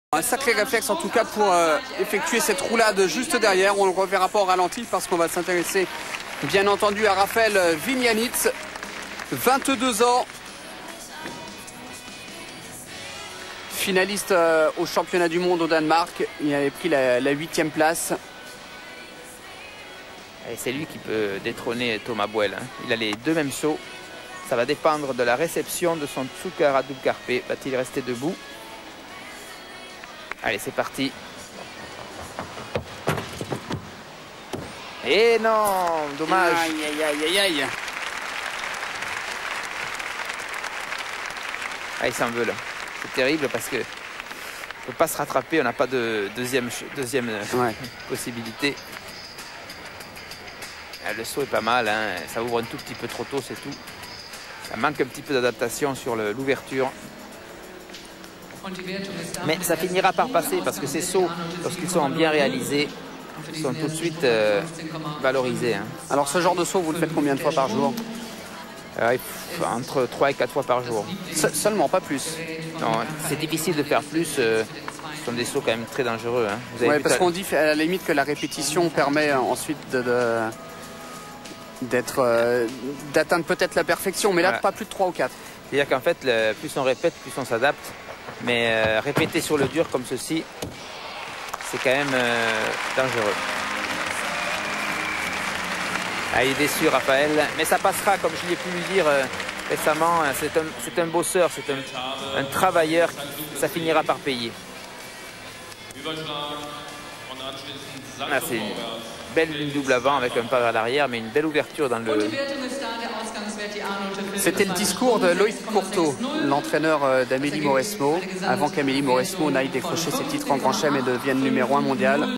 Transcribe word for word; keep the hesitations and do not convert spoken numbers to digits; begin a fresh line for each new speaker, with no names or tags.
Un sacré réflexe en tout cas pour euh, effectuer cette roulade juste derrière. On ne le reverra pas au ralenti parce qu'on va s'intéresser bien entendu à Raphaël Vignanitz, vingt-deux ans, finaliste euh, au championnat du monde au Danemark. Il avait pris la huitième place.
C'est lui qui peut détrôner Thomas Buell. Hein. Il a les deux mêmes sauts. Ça va dépendre de la réception de son Tsukara double carpé. Va-t-il rester debout? Allez, c'est parti. Et non, dommage.
Aïe, aïe, aïe, aïe, aïe.
Ah, il s'en veut là. C'est terrible parce que on ne peut pas se rattraper. On n'a pas de deuxième, deuxième
ouais.
possibilité. Ah, le saut est pas mal. Hein. Ça ouvre un tout petit peu trop tôt, c'est tout. Ça manque un petit peu d'adaptation sur l'ouverture. Mais ça finira par passer parce que ces sauts, lorsqu'ils sont bien réalisés, sont tout de suite euh, valorisés. Hein.
Alors ce genre de saut, vous le faites combien de fois par jour?
euh, Entre trois et quatre fois par jour.
Se Seulement, pas plus?
Non, c'est difficile de faire plus. Euh, ce sont des sauts quand même très dangereux. Hein.
Oui, parce qu'on dit à la limite que la répétition permet ensuite de... de... d'être euh, d'atteindre peut-être la perfection, mais là voilà. Pas plus de trois ou quatre.
C'est-à-dire qu'en fait, le, plus on répète, plus on s'adapte. Mais euh, répéter sur le dur comme ceci, c'est quand même euh, dangereux. Ah, il est déçu, Raphaël, mais ça passera, comme je l'ai pu lui dire euh, récemment. C'est un, un bosseur, c'est un, un travailleur, qui, ça finira par payer. Ah, c'est une belle ligne double avant avec un pas vers l'arrière, mais une belle ouverture dans le...
C'était le discours de Loïc Courteau, l'entraîneur d'Amélie Mauresmo, avant qu'Amélie Mauresmo n'aille décrocher ses titres en Grand Chelem et devienne numéro un mondial.